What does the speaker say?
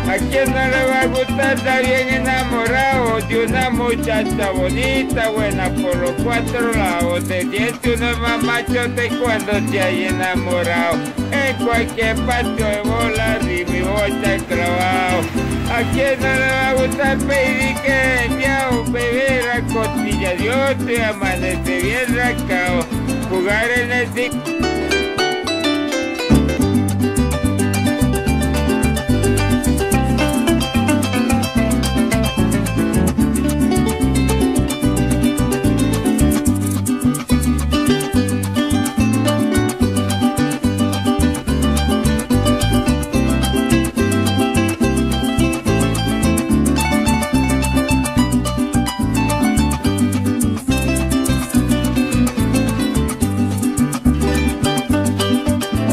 ¿A quién no le va a gustar estar bien enamorado de una muchacha bonita, buena por los cuatro lados? Se siente uno más machote cuando se haya enamorado. En cualquier patio de bolas y mi bocha el trabajo. ¿A quién no le va a gustar pedir que enviado, beber a costilla de otro y amanece bien rascado? Jugar en el